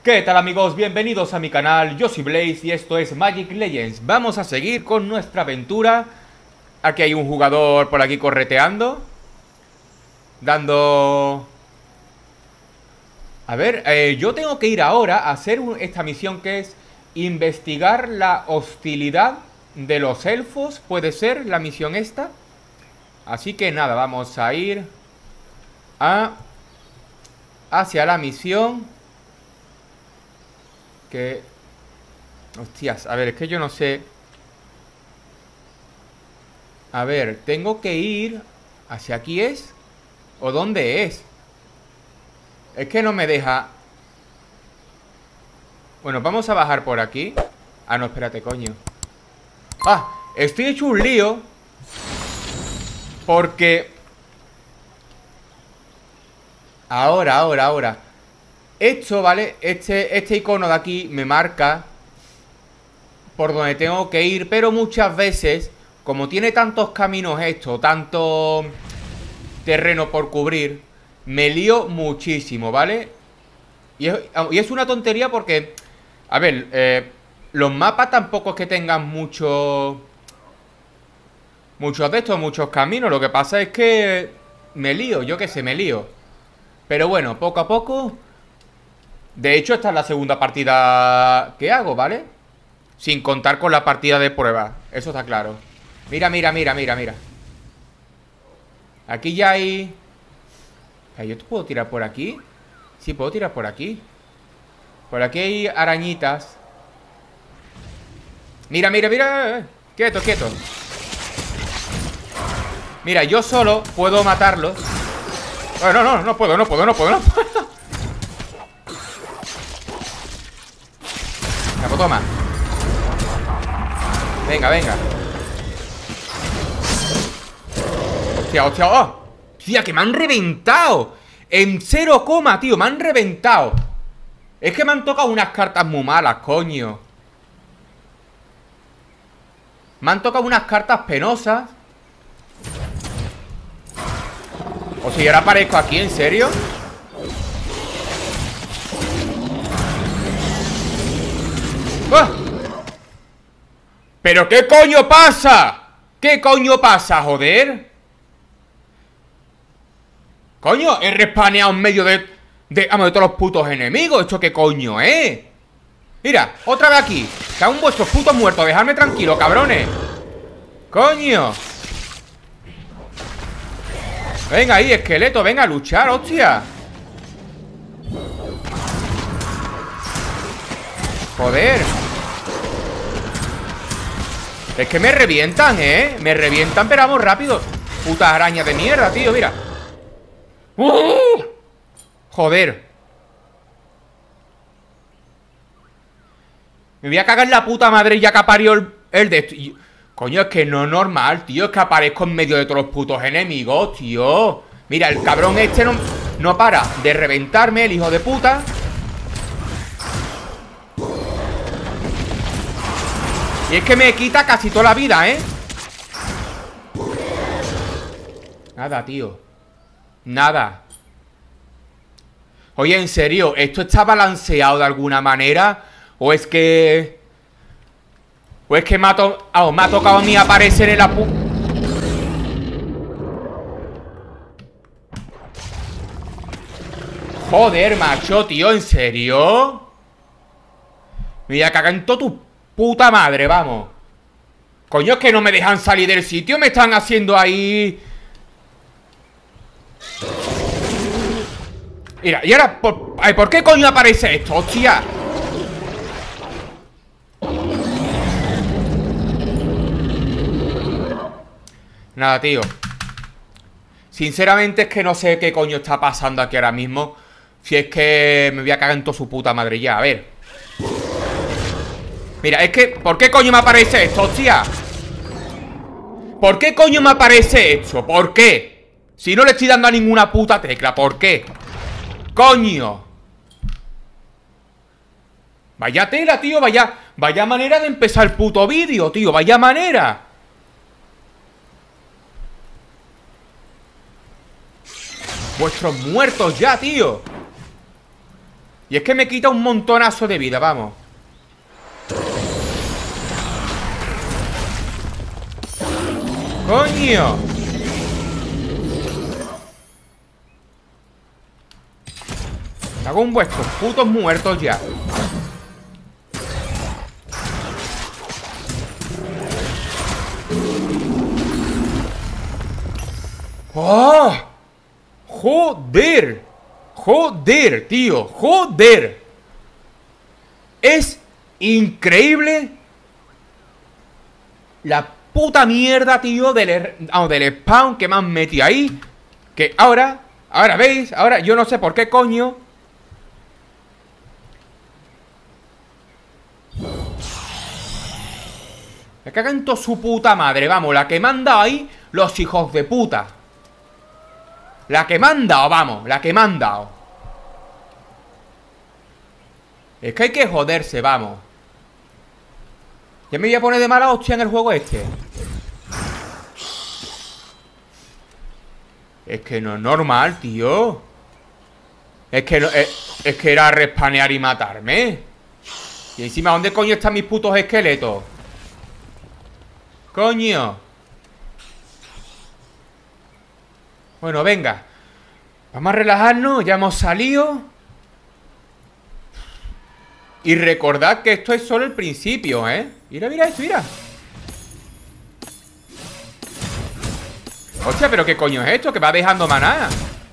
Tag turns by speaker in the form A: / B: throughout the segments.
A: ¿Qué tal, amigos? Bienvenidos a mi canal, yo soy Blaze y esto es Magic Legends. Vamos a seguir con nuestra aventura. Aquí hay un jugador por aquí correteando, dando... A ver, yo tengo que ir ahora a hacer esta misión que es investigar la hostilidad de los elfos. ¿Puede ser la misión esta? Así que nada, vamos a ir hacia la misión. Que... Hostias, a ver, es que yo no sé. A ver, tengo que ir... ¿Hacia aquí es? ¿O dónde es? Es que no me deja... Bueno, vamos a bajar por aquí. Ah, no, espérate, coño. Ah, estoy hecho un lío. Porque... Ahora esto, ¿vale? Este icono de aquí me marca por donde tengo que ir, pero muchas veces, como tiene tantos caminos esto, tanto terreno por cubrir, me lío muchísimo, ¿vale? Y es una tontería porque, a ver, los mapas tampoco es que tengan muchos de estos, muchos caminos. Lo que pasa es que me lío, yo qué sé, me lío. Pero bueno, poco a poco. De hecho, esta es la segunda partida que hago, ¿vale? Sin contar con la partida de prueba. Eso está claro. Mira. Aquí ya hay... ¿Yo te puedo tirar por aquí? Sí, puedo tirar por aquí. Por aquí hay arañitas. Mira. Quieto. Mira, yo solo puedo matarlos. No puedo. Pues toma. Venga. Hostia, ¡oh! Tía, que me han reventado. En 0, tío, me han reventado. Es que me han tocado unas cartas muy malas, coño. Me han tocado unas cartas penosas. O si ahora aparezco aquí, ¿en serio? ¡Ah! ¿Pero qué coño pasa? ¿Qué coño pasa, joder? Coño, he respaneado en medio de todos los putos enemigos. ¿Esto qué coño es? Mira, otra vez aquí. Cago en vuestros putos muertos. Dejadme tranquilo, cabrones. Coño. Venga ahí, esqueleto. Venga a luchar, hostia. Joder. Es que me revientan, ¿eh? Me revientan, pero vamos rápido. Putas arañas de mierda, tío, mira. Joder. Me voy a cagar en la puta madre ya que parió el de esto. Coño, es que no es normal, tío. Es que aparezco en medio de todos los putos enemigos, tío. Mira, el cabrón este no para de reventarme, el hijo de puta. Y es que me quita casi toda la vida, ¿eh? Nada, tío. Nada. Oye, en serio, ¿esto está balanceado de alguna manera? ¿O es que... me ha tocado a mí aparecer en la Joder, macho, tío, ¿en serio? Me voy a cagar en toda tu puta madre, vamos. Coño, es que no me dejan salir del sitio. Me están haciendo ahí... Mira, y ahora, ¿por qué coño aparece esto, hostia? Nada, tío. Sinceramente es que no sé qué coño está pasando aquí ahora mismo. Si es que me voy a cagar en toda su puta madre ya, a ver. Mira, es que... ¿Por qué coño me aparece esto, hostia? ¿Por qué coño me aparece esto? ¿Por qué? Si no le estoy dando a ninguna puta tecla, ¿por qué? ¡Coño! Vaya tela, tío, vaya manera de empezar el puto vídeo, tío. Vaya manera. Vuestros muertos ya, tío. Y es que me quita un montonazo de vida, vamos. ¡Coño! Me hago un vuestros putos muertos ya. ¡Oh! ¡Joder! ¡Joder, tío! ¡Joder! Es increíble la puta mierda, tío, del spawn que me han metido ahí. Que ahora, ¿veis? Ahora yo no sé por qué coño. Me cagan toda su puta madre, vamos, la que me han dado ahí los hijos de puta. La que me han dado, vamos, la que me han dado. Es que hay que joderse, vamos. Ya me voy a poner de mala hostia en el juego este. Es que no es normal, tío. Es que no, es que era respanear y matarme. Y encima, ¿dónde coño están mis putos esqueletos? Coño. Bueno, venga. Vamos a relajarnos, ya hemos salido. Y recordad que esto es solo el principio, ¿eh? Mira, mira esto, mira. Hostia, pero ¿qué coño es esto? Que va dejando maná.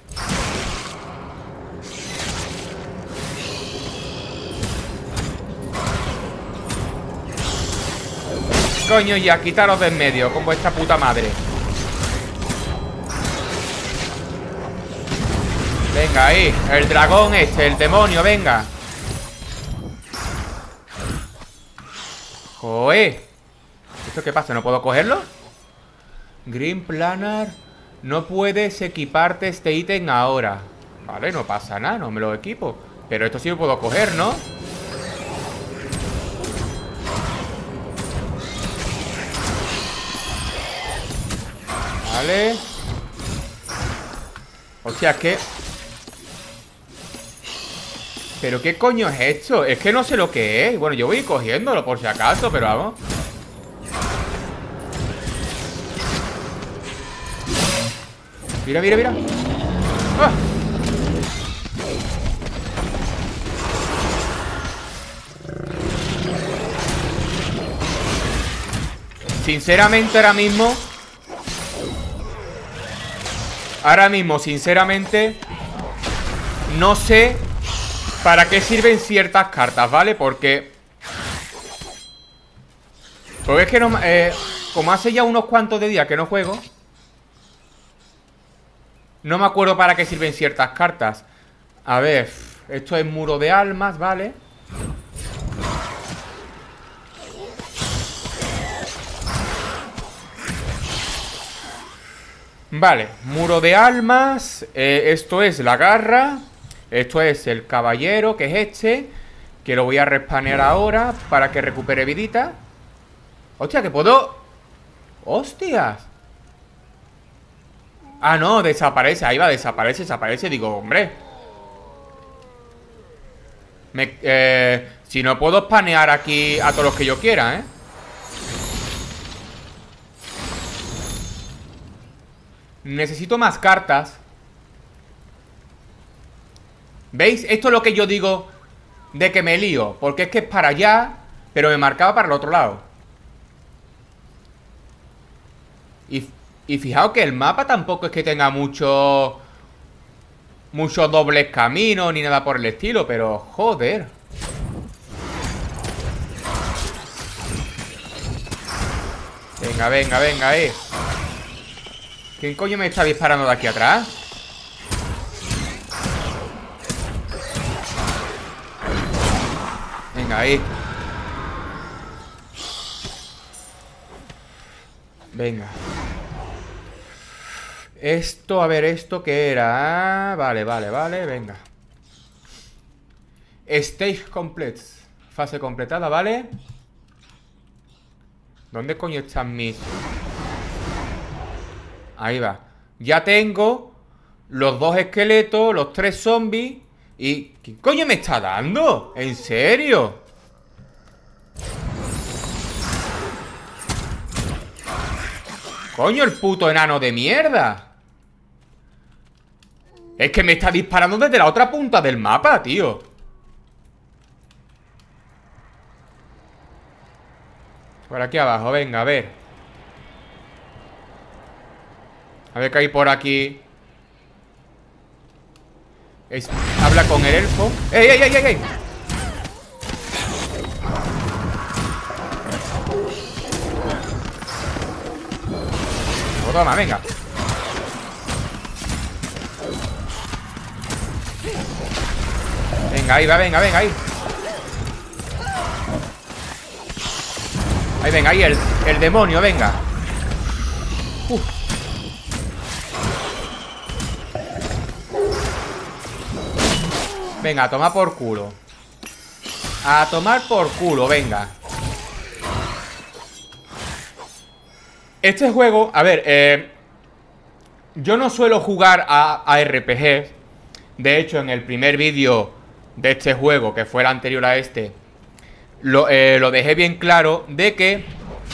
A: Coño, ya, quitaros de en medio con vuestra puta madre. Venga, ahí, el dragón este, el demonio, venga. Joder. ¿Esto qué pasa? ¿No puedo cogerlo? Green Planar. No puedes equiparte este ítem ahora. Vale, no pasa nada, no me lo equipo. Pero esto sí lo puedo coger, ¿no? Vale. Hostia, es que... ¿Pero qué coño es esto? Es que no sé lo que es. Bueno, yo voy cogiéndolo por si acaso, pero vamos. Mira, mira, mira. ¡Ah! Sinceramente, ahora mismo, sinceramente, no sé para qué sirven ciertas cartas, ¿vale? Porque es que no, como hace ya unos cuantos de días que no juego, no me acuerdo para qué sirven ciertas cartas. A ver, esto es muro de almas, ¿vale? Vale, muro de almas. Esto es la garra. Esto es el caballero, que es este. Que lo voy a respanear ahora para que recupere vidita. Hostia, que puedo... ¡Hostias! Ah, no, desaparece. Ahí va, desaparece. Digo, hombre. Si no puedo spanear aquí a todos los que yo quiera, ¿eh? Necesito más cartas. ¿Veis? Esto es lo que yo digo de que me lío. Porque es que es para allá, pero me marcaba para el otro lado. Y fijaos que el mapa tampoco es que tenga muchos dobles caminos ni nada por el estilo, pero joder. Venga, venga, venga, ¿Quién coño me está disparando de aquí atrás? Venga, ahí. Venga. Esto, a ver, ¿esto qué era? Ah, vale, venga. Stage complete. Fase completada, ¿vale? ¿Dónde coño están mis...? Ahí va. Ya tengo los 2 esqueletos, los 3 zombies. ¿Y qué coño me está dando? ¿En serio? Coño, el puto enano de mierda. Es que me está disparando desde la otra punta del mapa, tío. Por aquí abajo, venga, a ver. A ver qué hay por aquí. Habla con el elfo. ¡Ey, ey, ey, ey, ey! Toma, venga. Venga, ahí va, venga, venga, ahí. Ahí, venga, ahí el demonio, venga. Venga, a tomar por culo. A tomar por culo, venga. Este juego, a ver, yo no suelo jugar a RPGs. De hecho, en el primer vídeo de este juego, que fue el anterior a este, lo dejé bien claro de que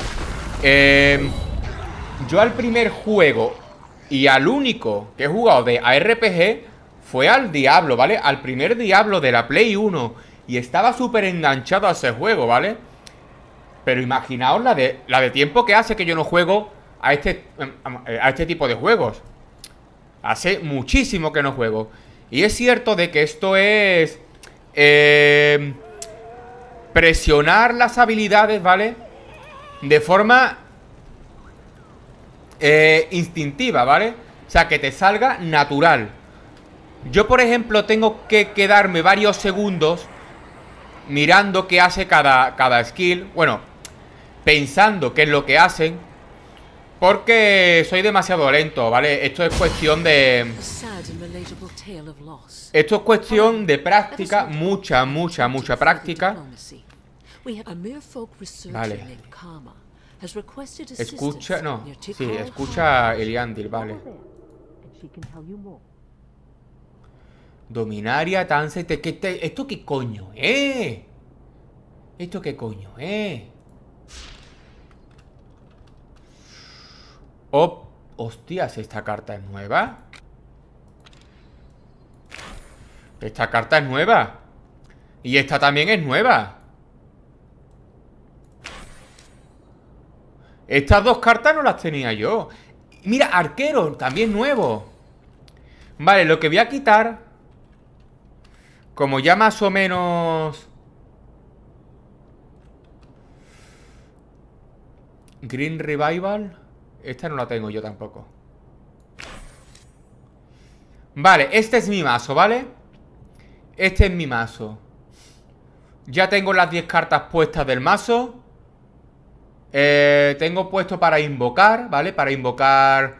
A: yo al primer juego y al único que he jugado de ARPG fue al Diablo, ¿vale? Al primer Diablo de la Play 1. Y estaba súper enganchado a ese juego, ¿vale? Pero imaginaos la de tiempo que hace que yo no juego a este tipo de juegos. Hace muchísimo que no juego. Y es cierto de que esto es presionar las habilidades, ¿vale? De forma instintiva, ¿vale? O sea, que te salga natural. Yo, por ejemplo, tengo que quedarme varios segundos mirando qué hace cada skill. Bueno, pensando qué es lo que hacen, porque soy demasiado lento, ¿vale? Esto es cuestión de... Esto es cuestión de práctica, mucha práctica. Vale. Escucha, no, sí, escucha Eliandil, vale. Dominaria, Tansete, ¿esto qué coño es? ¿Esto qué coño es? Oh, hostias, ¿esta carta es nueva? Esta carta es nueva. Y esta también es nueva. Estas dos cartas no las tenía yo. Mira, arquero, también nuevo. Vale, lo que voy a quitar, como ya más o menos... Green Revival. Esta no la tengo yo tampoco. Vale, este es mi mazo, ¿vale? Este es mi mazo. Ya tengo las 10 cartas puestas del mazo. Tengo puesto para invocar, ¿vale? Para invocar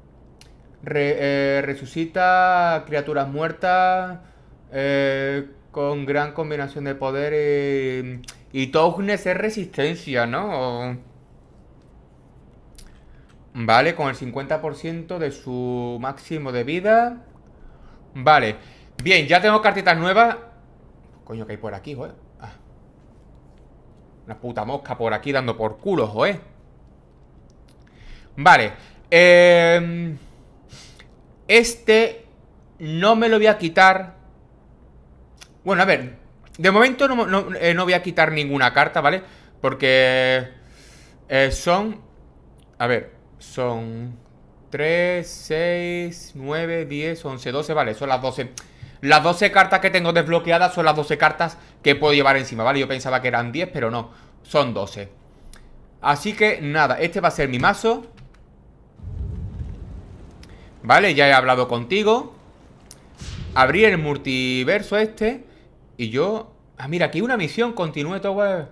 A: resucita criaturas muertas con gran combinación de poder y Toughness es resistencia, ¿no? Vale, con el 50% de su máximo de vida. Vale, bien, ya tengo cartitas nuevas. Coño, que hay por aquí, joder. Una puta mosca por aquí dando por culo, joder. Vale. Este no me lo voy a quitar. Bueno, a ver. De momento no voy a quitar ninguna carta, ¿vale? Porque son... A ver, son 3, 6, 9, 10, 11, 12, vale, son las 12. Las 12 cartas que tengo desbloqueadas son las 12 cartas que puedo llevar encima, ¿vale? Yo pensaba que eran 10, pero no, son 12. Así que nada, este va a ser mi mazo. Vale, ya he hablado contigo. Abrí el multiverso este. Y yo... Ah, mira, aquí hay una misión, continúe todo.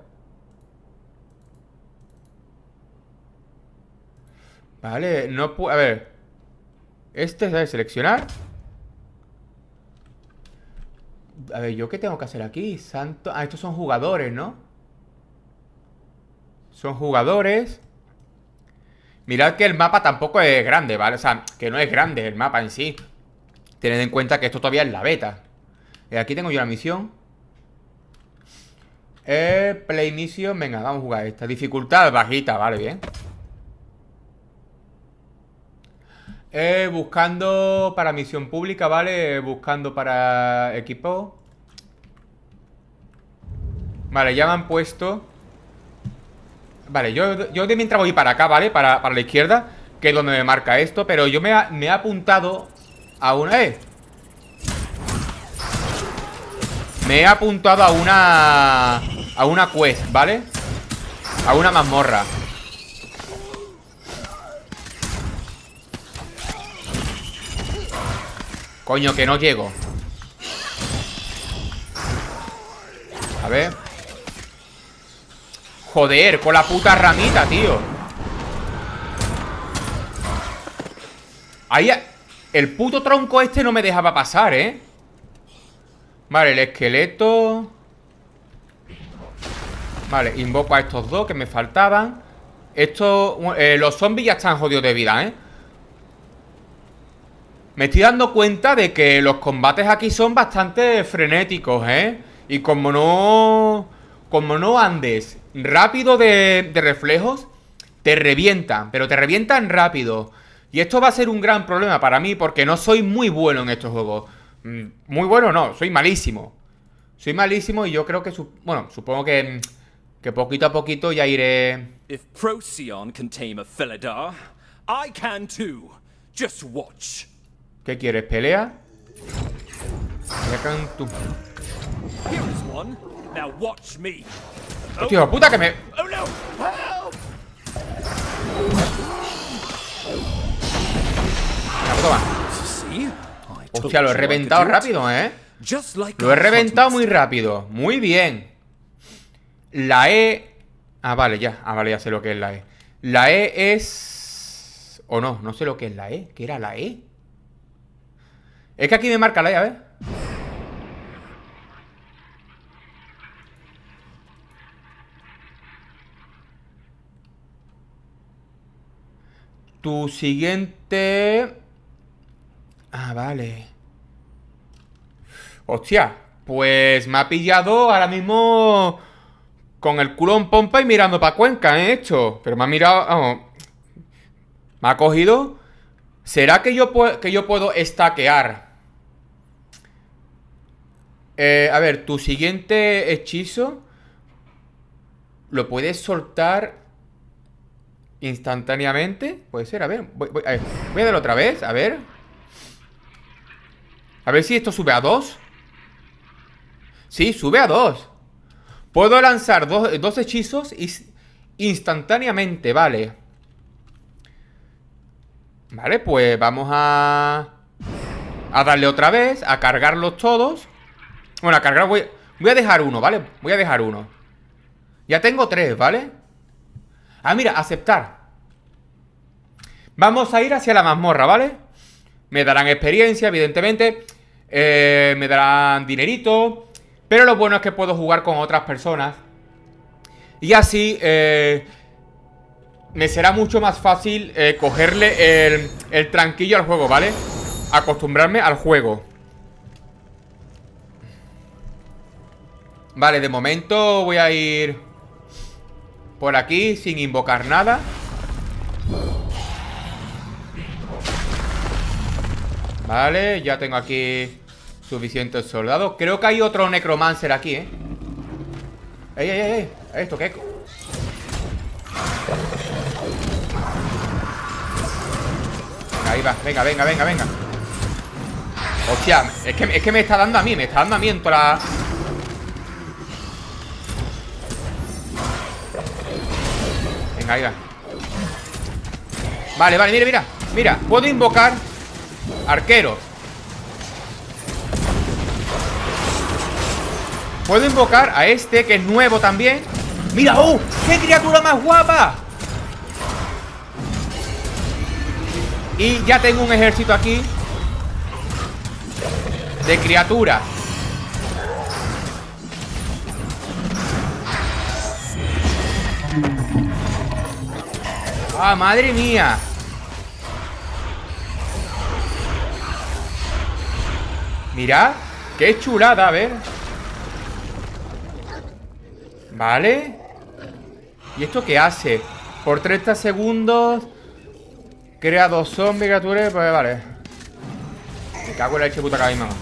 A: Vale, no puedo... A ver. Este es de seleccionar. A ver, ¿yo qué tengo que hacer aquí? Santo... Ah, estos son jugadores, ¿no? Son jugadores. Mirad que el mapa tampoco es grande, ¿vale? O sea, que no es grande el mapa en sí. Tened en cuenta que esto todavía es la beta. Aquí tengo yo la misión. Play mission. Venga, vamos a jugar esta. Dificultad bajita, vale, bien. Buscando para misión pública, ¿vale? Buscando para equipo. Vale, ya me han puesto. Vale, yo de mientras voy para acá, ¿vale? Para la izquierda, que es donde me marca esto. Pero yo me he apuntado a una... Me he apuntado a una quest, ¿vale? A una mazmorra. Coño, que no llego. A ver. Joder, con la puta ramita, tío. Ahí... El puto tronco este no me dejaba pasar, ¿eh? Vale, el esqueleto. Vale, invoco a estos dos que me faltaban. Los zombies ya están jodidos de vida, ¿eh? Me estoy dando cuenta de que los combates aquí son bastante frenéticos, ¿eh? Y como no andes rápido de reflejos, te revientan, pero te revientan rápido. Y esto va a ser un gran problema para mí porque no soy muy bueno en estos juegos. Muy bueno no, soy malísimo. Soy malísimo y yo creo que... Bueno, supongo que poquito a poquito ya iré...
B: If Procyon can tame a Felidar, I can too. Just watch.
A: ¿Qué quieres? ¿Pelea?
B: Here is one. Now watch me.
A: Hostia, puta que me...
B: Oh no! Help!
A: Toma.
B: See?
A: Hostia, lo he reventado rápido, ¿eh? Lo he reventado muy rápido. Muy bien. La E... Ah, vale, ya. Ah, vale, ya sé lo que es la E. La E es... O no, no sé lo que es la E. ¿Qué era la E? Es que aquí me marca la E, a ver. Tu siguiente... Ah, vale. Hostia, pues me ha pillado ahora mismo con el culo en pompa y mirando para Cuenca, ¿eh? Hecho. Pero me ha mirado... Vamos, me ha cogido... ¿Será que yo puedo stackear? A ver, tu siguiente hechizo lo puedes soltar instantáneamente. Puede ser, a ver, voy a darlo otra vez, a ver. A ver si esto sube a 2. Sí, sube a 2. Puedo lanzar dos hechizos instantáneamente, vale. Vale, pues vamos a darle otra vez, a cargarlos todos. Bueno, a cargar voy a dejar uno, ¿vale? Voy a dejar uno. Ya tengo 3, ¿vale? Ah, mira, aceptar. Vamos a ir hacia la mazmorra, ¿vale? Me darán experiencia, evidentemente. Me darán dinerito. Pero lo bueno es que puedo jugar con otras personas. Y así me será mucho más fácil cogerle el tranquillo al juego, ¿vale? Acostumbrarme al juego. Vale, de momento voy a ir por aquí sin invocar nada. Vale, ya tengo aquí suficientes soldados. Creo que hay otro necromancer aquí, ¿eh? ¡Ey, ey, ey! ¿Esto qué? Ahí va, venga, venga, venga, venga. Hostia, es que me está dando a mí, en toda la... Venga, ahí va. Vale, vale, mira, mira. Mira, puedo invocar arqueros. Puedo invocar a este, que es nuevo también. ¡Mira! ¡Oh! ¡Qué criatura más guapa! Y ya tengo un ejército aquí de criaturas. ¡Ah, madre mía! Mirad, ¡Qué chulada! A ver. Vale. ¿Y esto qué hace? Por 30 segundos crea 2 zombies, criaturas. Pues vale. Me cago en la leche puta cada misma.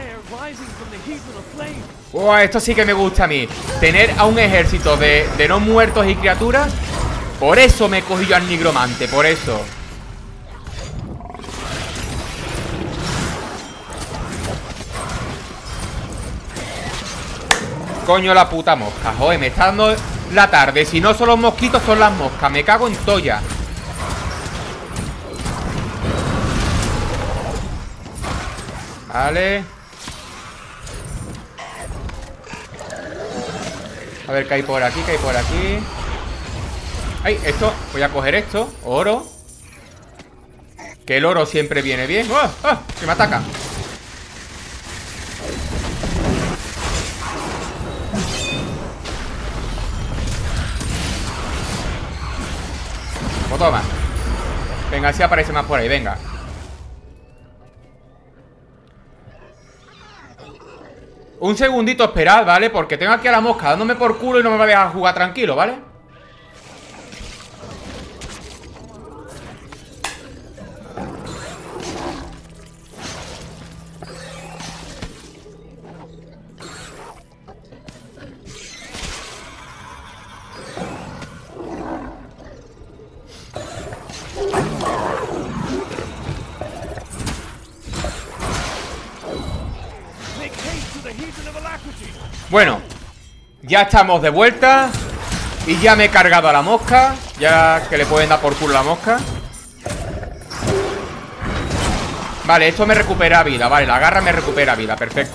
A: Oh, esto sí que me gusta a mí. Tener a un ejército de no muertos y criaturas. Por eso me he cogido al nigromante. Por eso. Coño la puta mosca. Joder, me está dando la tarde. Si no son los mosquitos, son las moscas. Me cago en toya. Vale. A ver qué hay por aquí, qué hay por aquí. Ay, esto, voy a coger esto. Oro. Que el oro siempre viene bien. ¡Oh! ¡Oh! Que me ataca. Pues toma. Venga, así aparece más por ahí, venga. Un segundito, esperad, ¿vale? Porque tengo aquí a la mosca dándome por culo y no me va a dejar jugar tranquilo, ¿vale? Bueno, ya estamos de vuelta. Y ya me he cargado a la mosca. Ya que le pueden dar por culo a la mosca. Vale, esto me recupera vida. Vale, la garra me recupera vida, perfecto.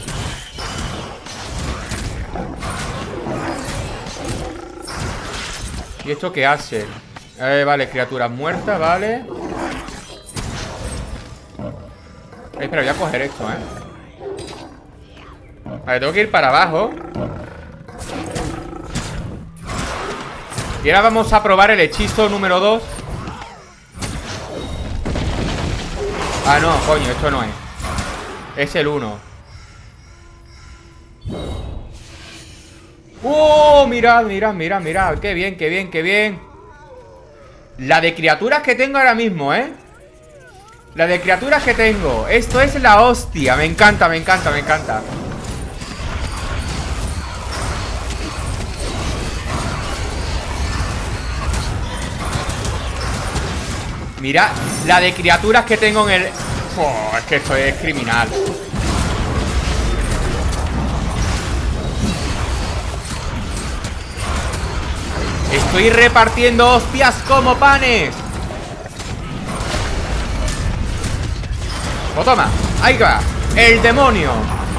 A: ¿Y esto qué hace? Vale, criaturas muertas, vale. Espera, voy a coger esto, Vale, tengo que ir para abajo. Y ahora vamos a probar el hechizo número 2. Ah, no, coño, esto no es. Es el 1. Mirad, mirad, mirad, mirad. Qué bien, qué bien, qué bien. La de criaturas que tengo ahora mismo, La de criaturas que tengo. Esto es la hostia. Me encanta, me encanta, me encanta. Mira, la de criaturas que tengo en el... Es que esto es criminal. Estoy repartiendo hostias como panes. Pues toma, ahí va, el demonio.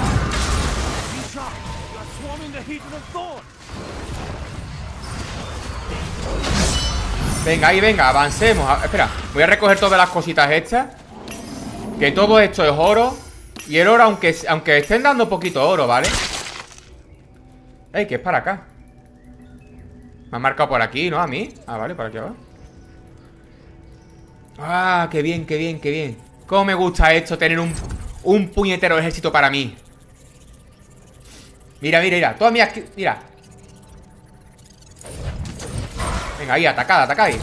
A: Venga, ahí, venga, avancemos. Espera, voy a recoger todas las cositas estas. Que todo esto es oro. Y el oro, aunque estén dando poquito oro, ¿vale? Ey, que es para acá. Me han marcado por aquí, ¿no? A mí. Ah, vale, por aquí abajo. Ah, qué bien, qué bien, qué bien. Cómo me gusta esto, tener un puñetero ejército para mí. Mira, mira, mira. Todas mías, mira. Venga, ahí, atacad, atacad ahí.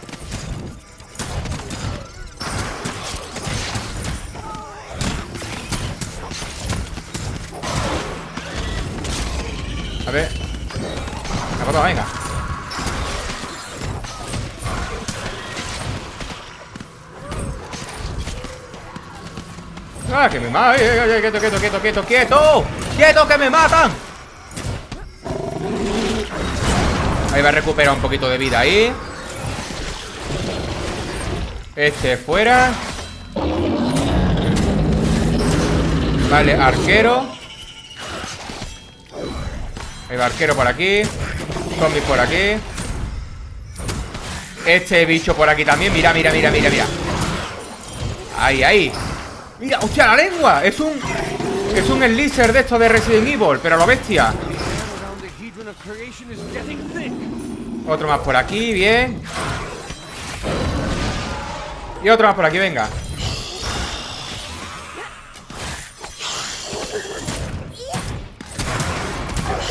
A: A ver. Venga. Ah, que me matan. Quieto, quieto, quieto, quieto, quieto. Quieto, que me matan. Ahí va a recuperar un poquito de vida ahí. Este fuera. Vale, arquero. Ahí va arquero por aquí. Zombies por aquí. Este bicho por aquí también. Mira, mira, mira, mira, mira. Ahí, ahí. Mira, hostia, la lengua. Es un elixir de esto de Resident Evil, pero a lo bestia. Otro más por aquí, bien. Y otro más por aquí, venga.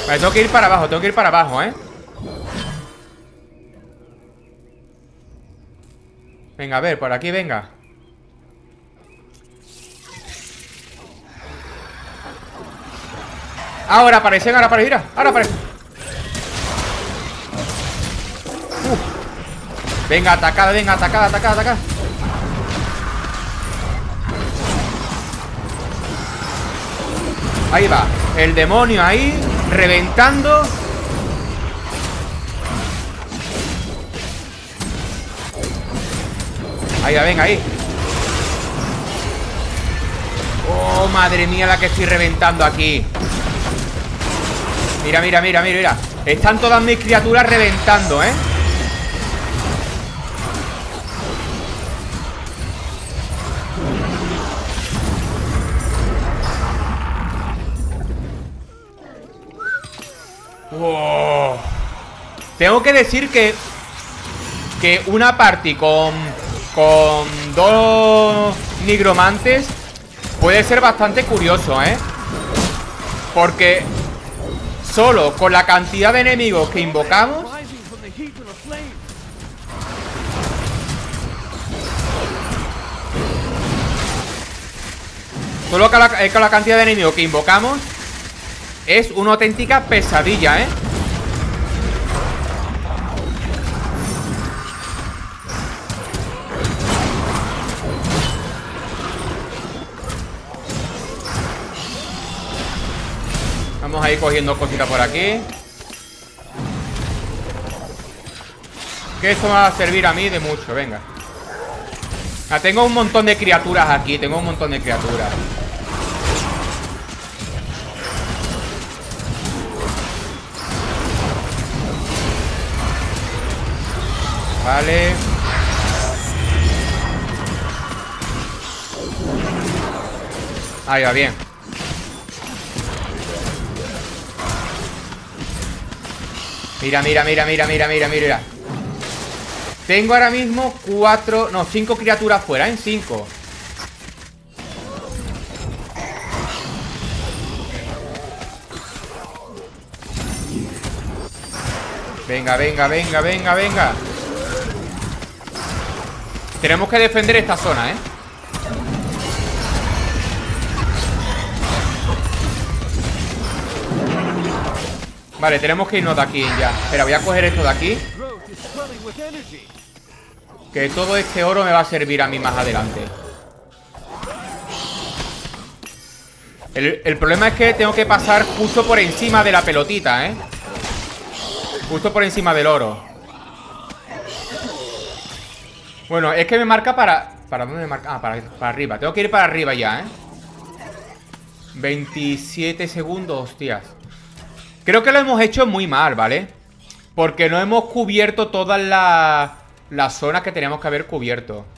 A: Vale, tengo que ir para abajo, tengo que ir para abajo, ¿eh? Venga, a ver, por aquí, venga. Ahora aparecen, ahora aparecen, mira, ahora aparecen. Venga, atacada, venga, atacada, atacada, atacada. Ahí va, el demonio ahí, reventando. Ahí va, venga, ahí. Oh, madre mía, la que estoy reventando aquí. Mira, mira, mira, mira, mira. Están todas mis criaturas reventando, ¿eh? Wow. Tengo que decir que una party con dos nigromantes puede ser bastante curioso, ¿eh? Porque solo con la cantidad de enemigos que invocamos, solo con la cantidad de enemigos que invocamos, es una auténtica pesadilla, ¿eh? Vamos a ir cogiendo cositas por aquí. Que esto me va a servir a mí de mucho, venga. Ah, tengo un montón de criaturas aquí, tengo un montón de criaturas. Vale. Ahí va, bien. Mira, mira, mira, mira, mira, mira, mira. Tengo ahora mismo 5 criaturas fuera, en 5. Venga, venga, venga, venga, venga. Tenemos que defender esta zona, ¿eh? Vale, tenemos que irnos de aquí ya. Espera, voy a coger esto de aquí, que todo este oro me va a servir a mí más adelante. El problema es que tengo que pasar justo por encima de la pelotita, ¿eh? Justo por encima del oro. Bueno, es que me marca ¿para dónde me marca? Ah, para arriba. Tengo que ir para arriba ya, ¿eh? 27 segundos, hostias. Creo que lo hemos hecho muy mal, ¿vale? Porque no hemos cubierto todas las zonas que teníamos que haber cubierto.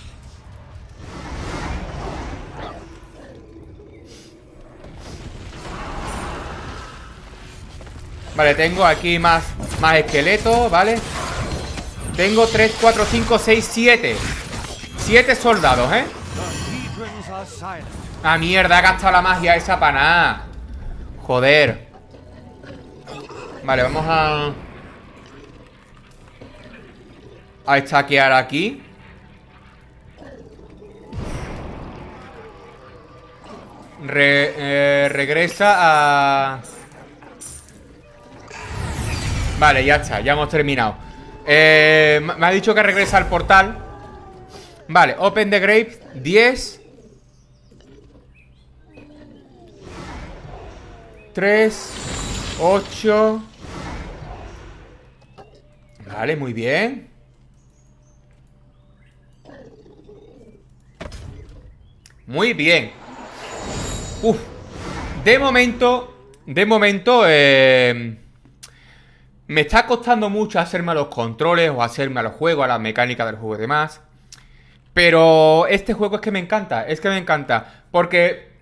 A: Vale, tengo aquí más esqueletos, ¿vale? Tengo 3, 4, 5, 6, 7. 7 soldados, ¿eh? Ah, mierda, he gastado la magia esa para nada. Joder. Vale, vamos a estaquear aquí. Regresa a... Vale, ya está, ya hemos terminado. Me ha dicho que regresa al portal. Vale, open the grave. 10 3 8. Vale, muy bien. Muy bien. Uf. De momento me está costando mucho hacerme a los controles o hacerme a los juegos, a las mecánicas del juego y demás. Pero este juego es que me encanta. Es que me encanta. Porque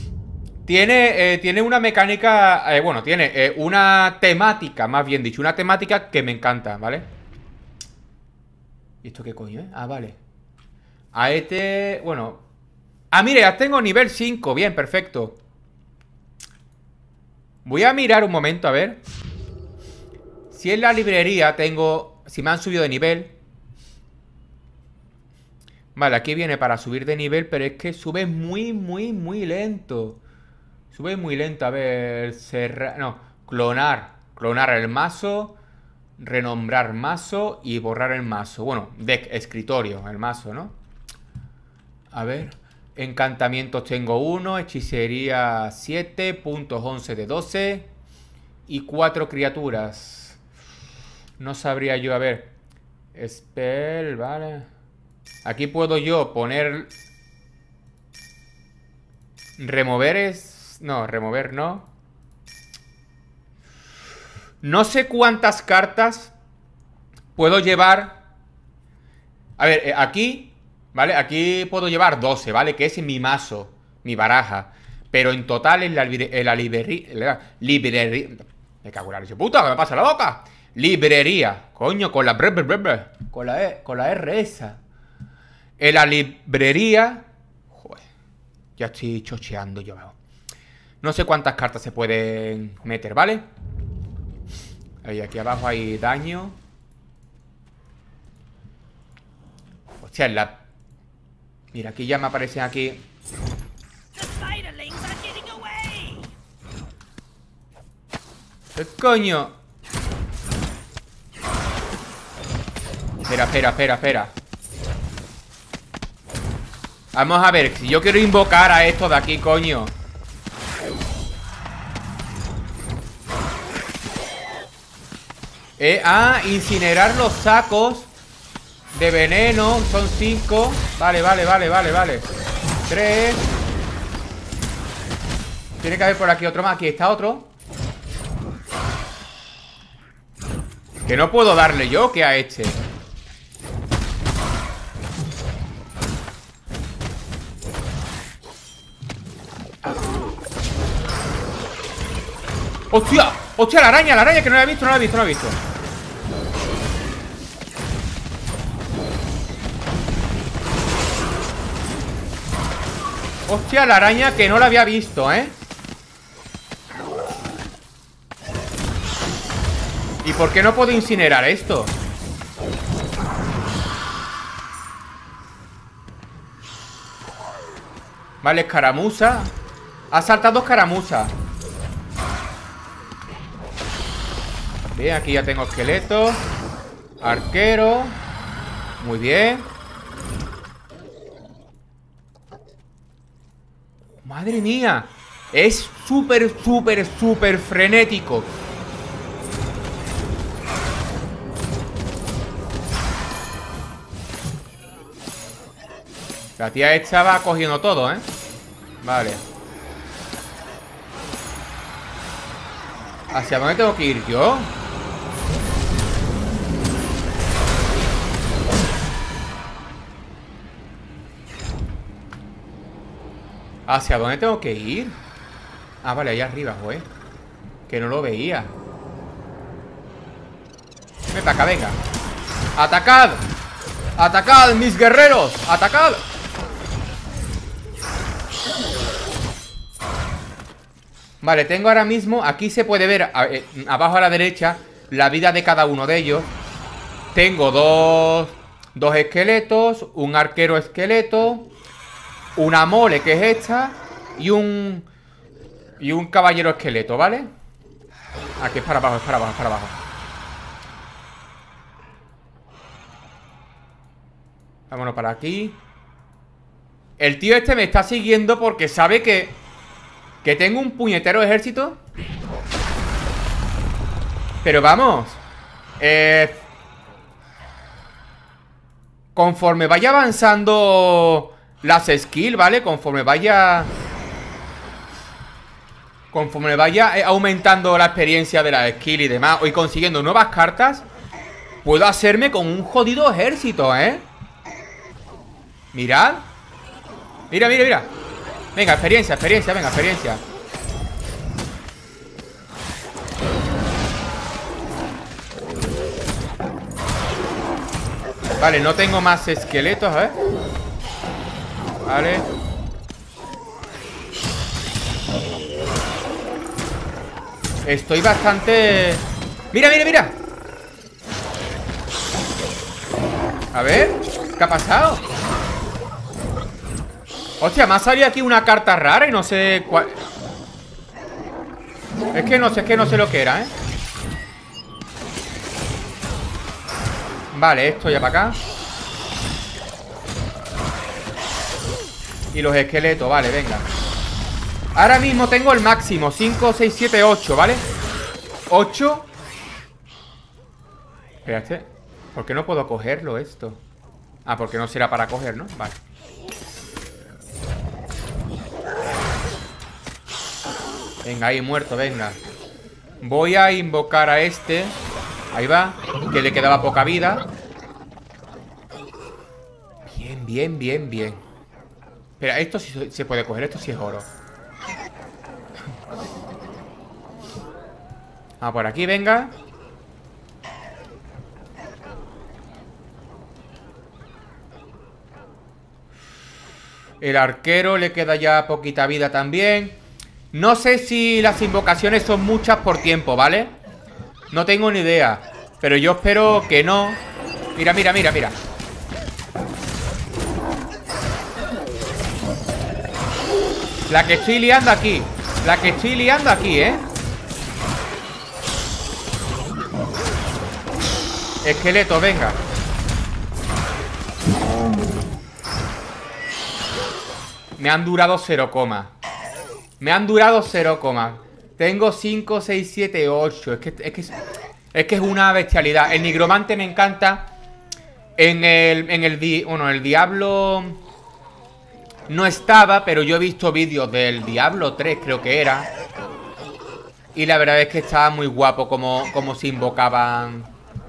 A: tiene una mecánica, bueno, tiene una temática, más bien dicho, una temática que me encanta, ¿vale? ¿Y esto qué coño, eh? Ah, vale. A este, bueno. Ah, mire, ya tengo nivel 5, bien, perfecto. Voy a mirar un momento, a ver. Si en la librería tengo... Si me han subido de nivel. Vale, aquí viene para subir de nivel, pero es que sube muy lento. Sube muy lento, a ver... No, clonar. Clonar el mazo. Renombrar mazo y borrar el mazo. Bueno, deck, escritorio, el mazo, ¿no? A ver... Encantamientos tengo 1, hechicería 7, puntos 11 de 12 y 4 criaturas. No sabría yo, a ver. Spell, vale. Aquí puedo yo poner... Remover es... No, remover no. No sé cuántas cartas puedo llevar. A ver, aquí... ¿Vale? Aquí puedo llevar 12, ¿vale? Que es mi mazo, mi baraja. Pero en total en la librería... Me cago en la leche puta, ¿qué me pasa la boca? Librería. Coño, con la... Con la R esa. En la librería... Joder. Ya estoy chocheando yo. No sé cuántas cartas se pueden meter, ¿vale? Ahí, aquí abajo hay daño. Hostia, en la... Mira, aquí ya me aparecen aquí. ¿Qué coño? Espera. Vamos a ver, si yo quiero invocar a estos de aquí, coño. Incinerar los sacos de veneno. Son 5. Vale. 3. Tiene que haber por aquí otro más. Aquí está otro. Que no puedo darle yo, que a este. ¡Hostia! ¡Hostia, la araña! Que no la he visto. Hostia, la araña que no la había visto, ¿eh? ¿Y por qué no puedo incinerar esto? Vale, escaramuza. Ha saltado escaramuza. Bien, aquí ya tengo esqueleto. Arquero. Muy bien. Madre mía. Es súper frenético. La tía esta va cogiendo todo, ¿eh? Vale. ¿Hacia dónde tengo que ir yo? ¿Hacia dónde tengo que ir? Ah, vale, ahí arriba, güey. Que no lo veía. Ven para acá, venga. ¡Atacad! ¡Atacad, mis guerreros! ¡Atacad! Vale, tengo ahora mismo... Aquí se puede ver, abajo a la derecha, la vida de cada uno de ellos. Tengo dos esqueletos, un arquero esqueleto, una mole, que es esta, y un caballero esqueleto, ¿vale? Aquí es para abajo, Vámonos para aquí. El tío este me está siguiendo porque sabe que tengo un puñetero ejército. Pero vamos, conforme vaya avanzando las skills, ¿vale? Conforme vaya aumentando la experiencia de las skills y demás, y consiguiendo nuevas cartas, puedo hacerme con un jodido ejército, ¿eh? Mirad. Mira. Venga, experiencia, venga, experiencia. Vale, no tengo más esqueletos, ¿eh? Vale. Estoy bastante... ¡Mira, mira, mira! A ver, ¿qué ha pasado? Hostia, me ha salido aquí una carta rara y no sé cuál... Es que no sé lo que era, ¿eh? Vale, esto ya para acá. Y los esqueletos, vale, venga. Ahora mismo tengo el máximo 5, 6, 7, 8, ¿vale? 8. Espérate. ¿Por qué no puedo cogerlo esto? Ah, porque no será para coger, ¿no? Vale. Venga, ahí muerto, venga. Voy a invocar a este. Ahí va. Que le quedaba poca vida. Bien, bien, bien, bien. Espera, esto sí se puede coger. Esto sí es oro. Ah, por aquí, venga. El arquero le queda ya poquita vida también. No sé si las invocaciones son muchas por tiempo, ¿vale? No tengo ni idea. Pero yo espero que no. Mira, mira, mira, mira. La que estoy liando aquí. La que estoy liando aquí, ¿eh? Esqueleto, venga. Me han durado 0, me han durado 0, tengo 5, 6, 7, 8. Es que es una bestialidad. El nigromante me encanta. El Diablo no estaba, pero yo he visto vídeos del Diablo 3, creo que era. Y la verdad es que estaba muy guapo como se invocaban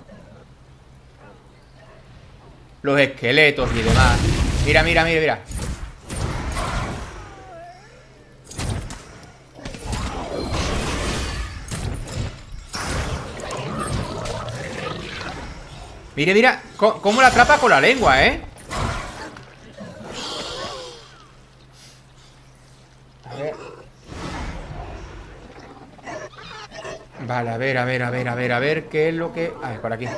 A: los esqueletos y demás. Mira, mira, mira, mira. Mira, mira, cómo la atrapa con la lengua, ¿eh? A ver. Vale, a ver, a ver, a ver, a ver, a ver, ¿qué es lo que...? A ver, por aquí.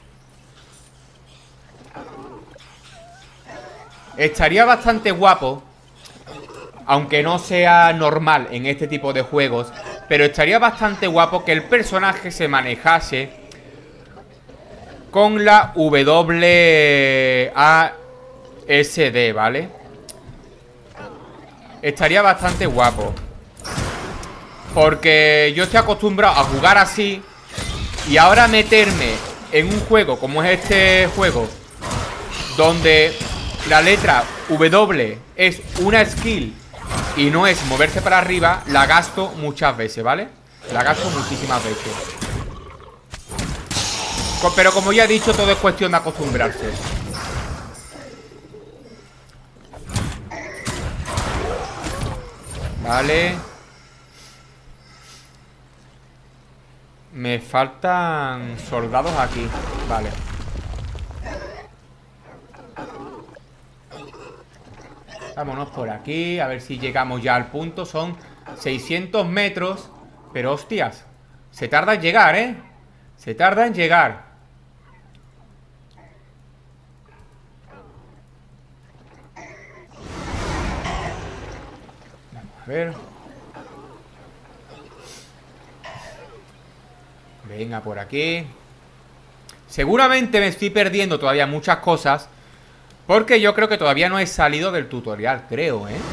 A: Estaría bastante guapo, aunque no sea normal en este tipo de juegos, pero estaría bastante guapo que el personaje se manejase con la WASD, ¿vale? Estaría bastante guapo. Porque yo estoy acostumbrado a jugar así. Y ahora meterme en un juego como es este juego, donde la letra W es una skill y no es moverse para arriba, la gasto muchas veces, ¿vale? La gasto muchísimas veces. Pero como ya he dicho, todo es cuestión de acostumbrarse. Vale. Me faltan soldados aquí. Vale. Vámonos por aquí. A ver si llegamos ya al punto. Son 600 metros. Pero hostias, se tarda en llegar, ¿eh? Se tarda en llegar. A ver. Venga, por aquí. Seguramente me estoy perdiendo todavía muchas cosas, porque yo creo que todavía no he salido del tutorial, creo, ¿eh?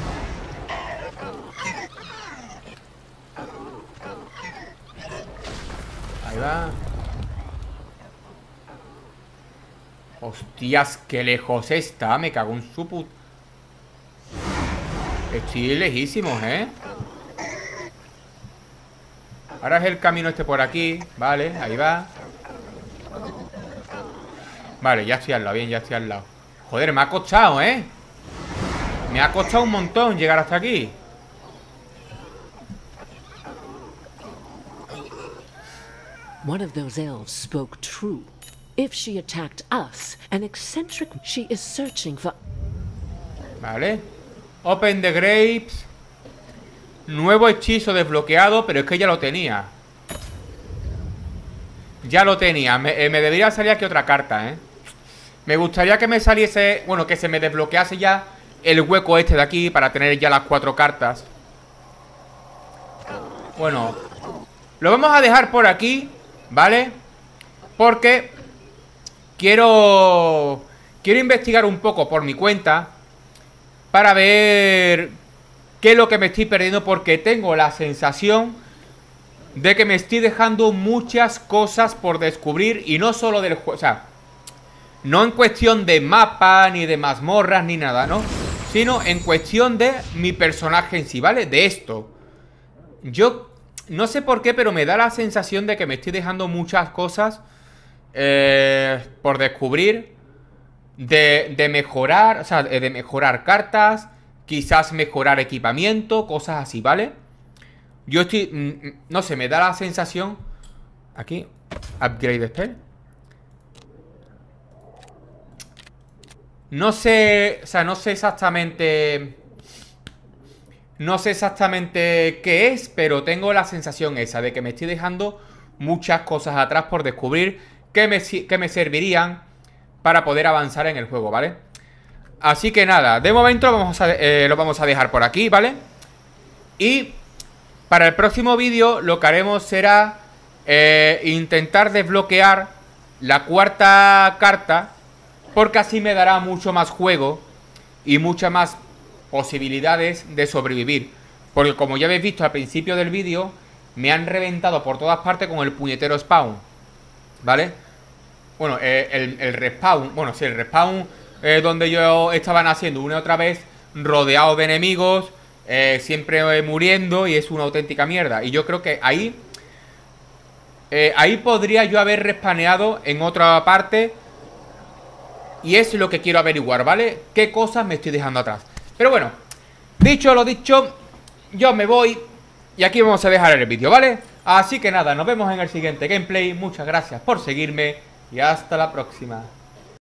A: Ahí va. Hostias, qué lejos está. Me cago en su puta. Estoy lejísimos, ¿eh? Ahora es el camino este por aquí. Vale, ahí va. Vale, ya estoy al lado, bien, ya estoy al lado. Joder, me ha costado, ¿eh? Me ha costado un montón llegar hasta aquí.
C: One of those elves spoke true. If she attacked us, an eccentric... She is searching for...
A: Vale. Open the grapes. Nuevo hechizo desbloqueado, pero es que ya lo tenía. Ya lo tenía. Me debería salir aquí otra carta, ¿eh? Me gustaría que me saliese... Bueno, que se me desbloquease ya el hueco este de aquí para tener ya las 4 cartas. Bueno, lo vamos a dejar por aquí, ¿vale? Porque quiero investigar un poco por mi cuenta para ver qué es lo que me estoy perdiendo, porque tengo la sensación de que me estoy dejando muchas cosas por descubrir, y no solo del juego, o sea, no en cuestión de mapa, ni de mazmorras, ni nada, ¿no? Sino en cuestión de mi personaje en sí, ¿vale? De esto. Yo no sé por qué, pero me da la sensación de que me estoy dejando muchas cosas por descubrir. De mejorar, o sea, de mejorar cartas, quizás mejorar equipamiento, cosas así, ¿vale? Yo estoy... no sé, me da la sensación... Aquí, upgrade spell. No sé, o sea, no sé exactamente... No sé exactamente qué es, pero tengo la sensación esa de que me estoy dejando muchas cosas atrás por descubrir que me servirían para poder avanzar en el juego, ¿vale? Así que nada, de momento lo vamos a dejar por aquí, ¿vale? Y para el próximo vídeo lo que haremos será intentar desbloquear la 4ª carta, porque así me dará mucho más juego y muchas más posibilidades de sobrevivir. Porque como ya habéis visto al principio del vídeo, me han reventado por todas partes con el puñetero spawn, ¿vale? Bueno, el respawn. Bueno, sí, el respawn donde yo estaba naciendo una y otra vez, rodeado de enemigos, siempre muriendo, y es una auténtica mierda. Y yo creo que ahí podría yo haber respaneado en otra parte. Y es lo que quiero averiguar, ¿vale? ¿Qué cosas me estoy dejando atrás? Pero bueno, dicho lo dicho, yo me voy. Y aquí vamos a dejar el vídeo, ¿vale? Así que nada, nos vemos en el siguiente gameplay. Muchas gracias por seguirme y hasta la próxima.